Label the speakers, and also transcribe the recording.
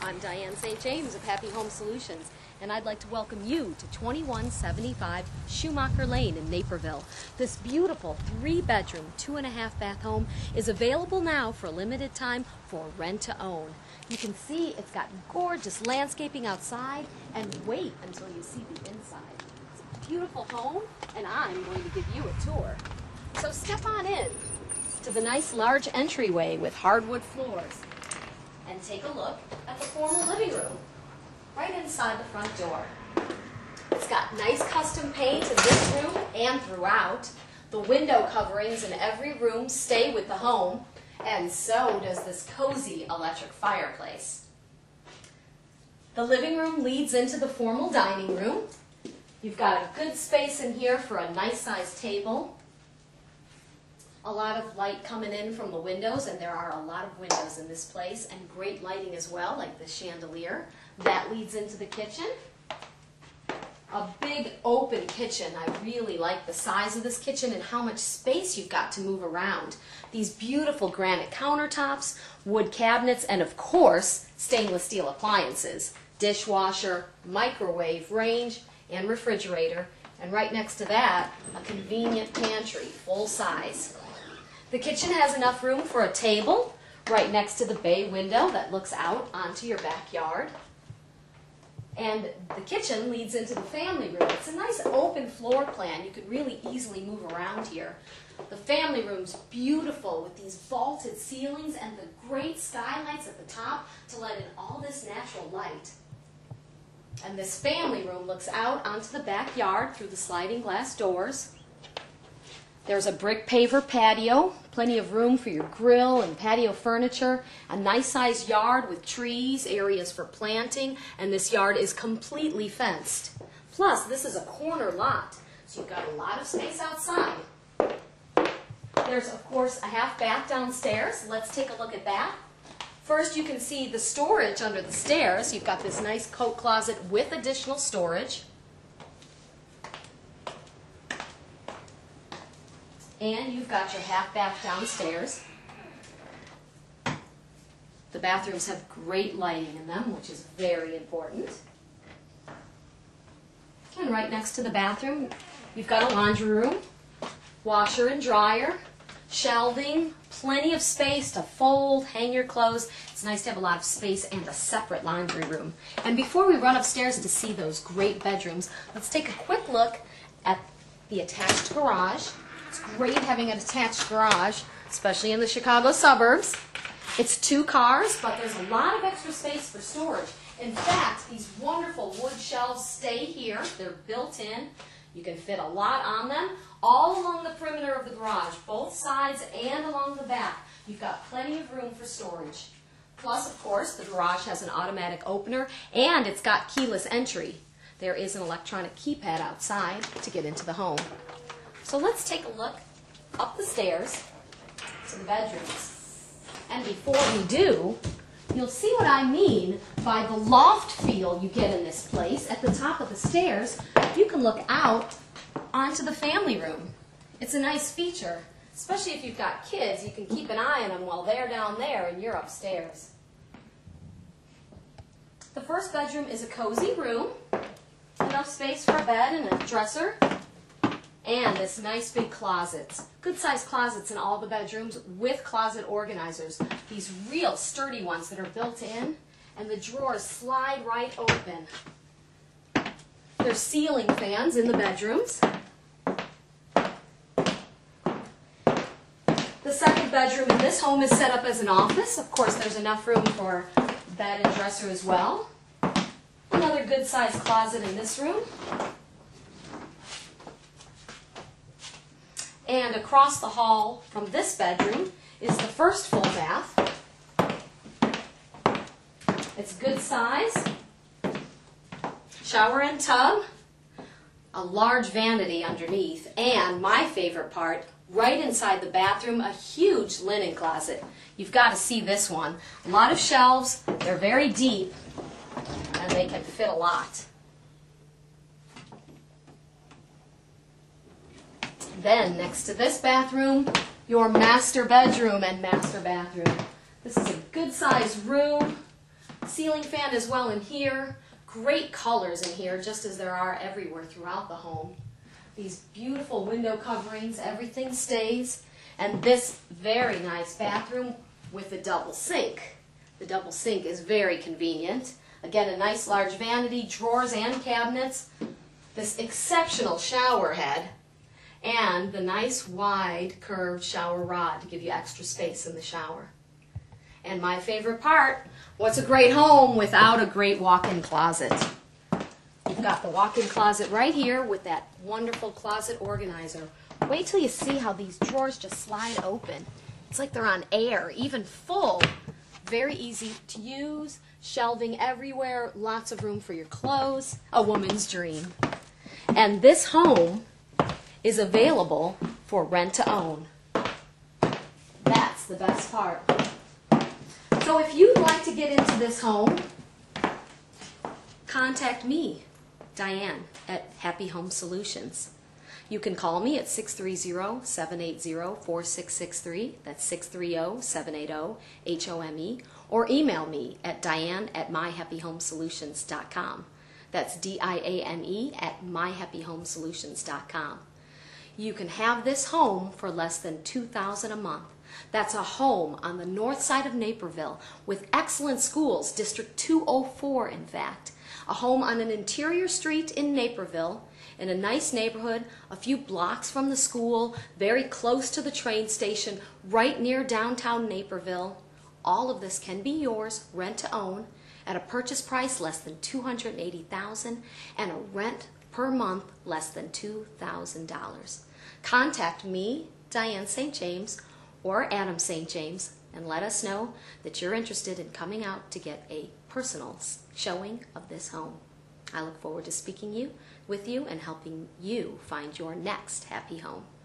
Speaker 1: I'm Diane St. James of Happy Home Solutions, and I'd like to welcome you to 2175 Schumacher Lane in Naperville. This beautiful 3-bedroom, 2.5-bath home is available now for a limited time for rent to own. You can see it's got gorgeous landscaping outside, and wait until you see the inside. It's a beautiful home, and I'm going to give you a tour. So step on in to the nice large entryway with hardwood floors, and take a look at the formal living room right inside the front door. It's got nice custom paint in this room and throughout. The window coverings in every room stay with the home, and so does this cozy electric fireplace. The living room leads into the formal dining room. You've got a good space in here for a nice sized table. A lot of light coming in from the windows, and there are a lot of windows in this place, and great lighting as well, like the chandelier. That leads into the kitchen. A big open kitchen. I really like the size of this kitchen and how much space you've got to move around. These beautiful granite countertops, wood cabinets, and of course, stainless steel appliances. Dishwasher, microwave, range, and refrigerator. And right next to that, a convenient pantry, full size. The kitchen has enough room for a table right next to the bay window that looks out onto your backyard. And the kitchen leads into the family room. It's a nice open floor plan. You could really easily move around here. The family room's beautiful with these vaulted ceilings and the great skylights at the top to let in all this natural light. And this family room looks out onto the backyard through the sliding glass doors. There's a brick paver patio, plenty of room for your grill and patio furniture, a nice sized yard with trees, areas for planting, and this yard is completely fenced. Plus, this is a corner lot, so you've got a lot of space outside. There's, of course, a half bath downstairs. Let's take a look at that. First, you can see the storage under the stairs. You've got this nice coat closet with additional storage. And you've got your half bath downstairs. The bathrooms have great lighting in them, which is very important. And right next to the bathroom, you've got a laundry room, washer and dryer, shelving, plenty of space to fold, hang your clothes. It's nice to have a lot of space and a separate laundry room. And before we run upstairs to see those great bedrooms, let's take a quick look at the attached garage. It's great having an attached garage, especially in the Chicago suburbs. It's 2 cars, but there's a lot of extra space for storage. In fact, these wonderful wood shelves stay here. They're built in. You can fit a lot on them, all along the perimeter of the garage, both sides and along the back. You've got plenty of room for storage. Plus, of course, the garage has an automatic opener, and it's got keyless entry. There is an electronic keypad outside to get into the home. So let's take a look up the stairs to the bedrooms. And before we do, you'll see what I mean by the loft feel you get in this place. At the top of the stairs, you can look out onto the family room. It's a nice feature, especially if you've got kids. You can keep an eye on them while they're down there and you're upstairs. The first bedroom is a cozy room, enough space for a bed and a dresser. And this nice big closet. Good-sized closets in all the bedrooms with closet organizers. These real sturdy ones that are built in, and the drawers slide right open. There's ceiling fans in the bedrooms. The second bedroom in this home is set up as an office. Of course, there's enough room for bed and dresser as well. Another good-sized closet in this room. And across the hall from this bedroom is the first full bath. It's good size. Shower and tub. A large vanity underneath. And my favorite part, right inside the bathroom, a huge linen closet. You've got to see this one. A lot of shelves. They're very deep. And they can fit a lot. Then, next to this bathroom, your master bedroom and master bathroom. This is a good-sized room. Ceiling fan as well in here. Great colors in here, just as there are everywhere throughout the home. These beautiful window coverings, everything stays. And this very nice bathroom with a double sink. The double sink is very convenient. Again, a nice large vanity, drawers and cabinets. This exceptional shower head. And the nice wide curved shower rod to give you extra space in the shower. And my favorite part, what's a great home without a great walk-in closet? You've got the walk-in closet right here with that wonderful closet organizer. Wait till you see how these drawers just slide open. It's like they're on air, even full. Very easy to use, shelving everywhere, lots of room for your clothes. A woman's dream. And this home is available for rent to own. That's the best part. So if you'd like to get into this home, contact me, Diane, at Happy Home Solutions. You can call me at 630-780-4663. That's 630-780-HOME. Or email me at diane@myhappyhomesolutions.com. That's DIANE@myhappyhomesolutions.com. You can have this home for less than $2,000 a month. That's a home on the north side of Naperville with excellent schools, District 204 in fact. A home on an interior street in Naperville, in a nice neighborhood, a few blocks from the school, very close to the train station, right near downtown Naperville. All of this can be yours, rent to own, at a purchase price less than $280,000 and a rent per month less than $2,000. Contact me, Diane St. James, or Adam St. James, and let us know that you're interested in coming out to get a personal showing of this home. I look forward to speaking with you and helping you find your next happy home.